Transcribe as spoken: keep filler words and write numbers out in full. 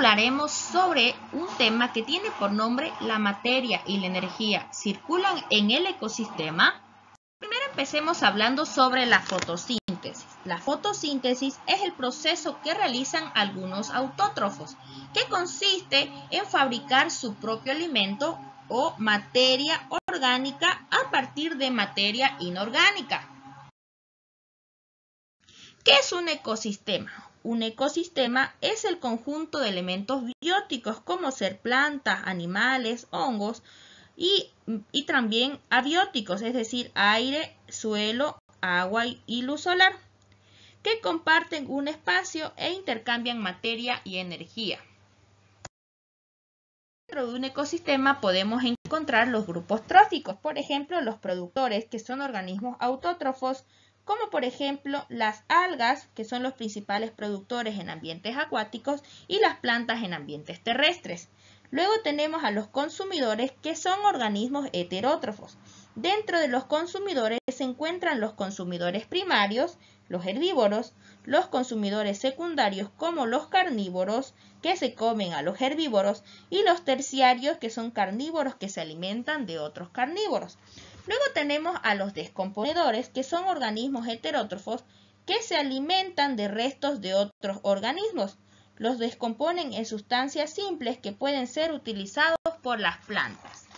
hablaremos sobre un tema que tiene por nombre la materia y la energía circulan en el ecosistema. Primero empecemos hablando sobre la fotosíntesis. La fotosíntesis es el proceso que realizan algunos autótrofos, que consiste en fabricar su propio alimento o materia orgánica a partir de materia inorgánica. ¿Qué es un ecosistema? Un ecosistema es el conjunto de elementos bióticos como ser plantas, animales, hongos y, y también abióticos, es decir, aire, suelo, agua y luz solar, que comparten un espacio e intercambian materia y energía. Dentro de un ecosistema podemos encontrar los grupos tróficos, por ejemplo, los productores, que son organismos autótrofos, como por ejemplo las algas, que son los principales productores en ambientes acuáticos, y las plantas en ambientes terrestres. Luego tenemos a los consumidores, que son organismos heterótrofos. Dentro de los consumidores se encuentran los consumidores primarios, los herbívoros, los consumidores secundarios como los carnívoros, que se comen a los herbívoros, y los terciarios, que son carnívoros que se alimentan de otros carnívoros. Luego tenemos a los descomponedores, que son organismos heterótrofos que se alimentan de restos de otros organismos. Los descomponen en sustancias simples que pueden ser utilizados por las plantas.